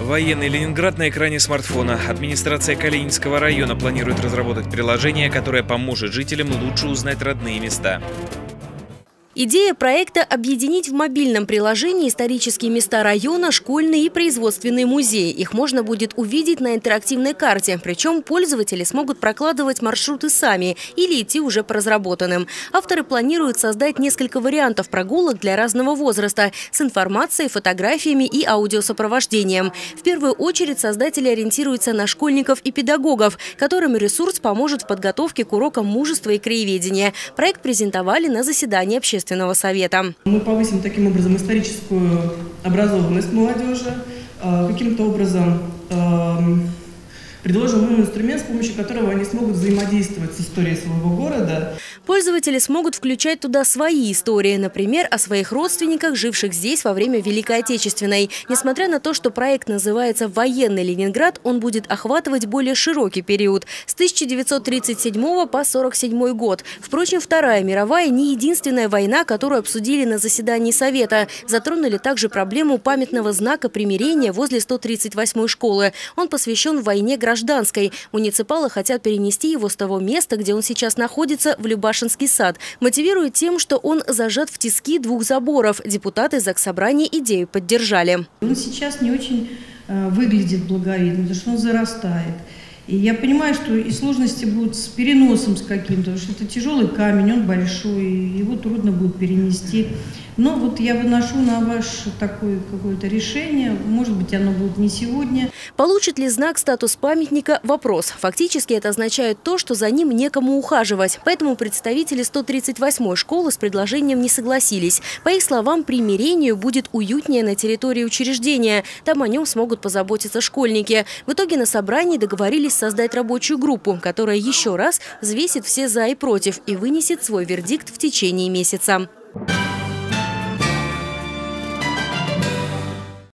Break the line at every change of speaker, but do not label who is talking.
Военный Ленинград на экране смартфона. Администрация Калининского района планирует разработать приложение, которое поможет жителям лучше узнать родные места.
Идея проекта – объединить в мобильном приложении исторические места района, школьные и производственные музеи. Их можно будет увидеть на интерактивной карте. Причем пользователи смогут прокладывать маршруты сами или идти уже по разработанным. Авторы планируют создать несколько вариантов прогулок для разного возраста с информацией, фотографиями и аудиосопровождением. В первую очередь создатели ориентируются на школьников и педагогов, которым ресурс поможет в подготовке к урокам мужества и краеведения. Проект презентовали на заседании общественного совета.
Мы повысим таким образом историческую образованность молодежи, каким-то образом предложим им инструмент, с помощью которого они смогут взаимодействовать с историей своего города.
Пользователи смогут включать туда свои истории, например, о своих родственниках, живших здесь во время Великой Отечественной. Несмотря на то, что проект называется «Военный Ленинград», он будет охватывать более широкий период – с 1937 по 1947 год. Впрочем, Вторая мировая – не единственная война, которую обсудили на заседании Совета. Затронули также проблему памятного знака примирения возле 138-й школы. Он посвящен войне гражданской. Муниципалы хотят перенести его с того места, где он сейчас находится, в Любашинский сад. Мотивируют тем, что он зажат в тиски двух заборов. Депутаты Заксобрания идею поддержали.
Он сейчас не очень выглядит благовидно, потому что он зарастает. И я понимаю, что и сложности будут с переносом с каким-то, потому что это тяжелый камень, он большой, его трудно будет перенести. Но вот я выношу на ваше такое какое-то решение, может быть, оно будет не сегодня.
Получит ли знак статус памятника – вопрос. Фактически это означает то, что за ним некому ухаживать. Поэтому представители 138-й школы с предложением не согласились. По их словам, примирению будет уютнее на территории учреждения. Там о нем смогут позаботиться школьники. В итоге на собрании договорились создать рабочую группу, которая еще раз взвесит все «за» и «против» и вынесет свой вердикт в течение месяца.